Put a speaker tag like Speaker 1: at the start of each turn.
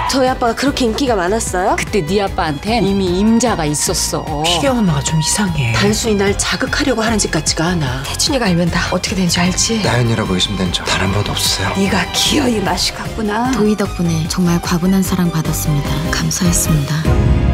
Speaker 1: 저희 아빠가 그렇게 인기가 많았어요?
Speaker 2: 그때 네 아빠한텐 이미 임자가 있었어.
Speaker 3: 희경 엄마가 좀 이상해.
Speaker 4: 단순히 날 자극하려고 하는 짓 같지가 않아.
Speaker 3: 태진이가 알면 다 어떻게 되는지 알지?
Speaker 5: 나연이라고 의심된 적 단 한 번도 없어요.
Speaker 3: 네가 기어이 맛이 갔구나.
Speaker 6: 도희 덕분에 정말 과분한 사랑 받았습니다. 감사했습니다.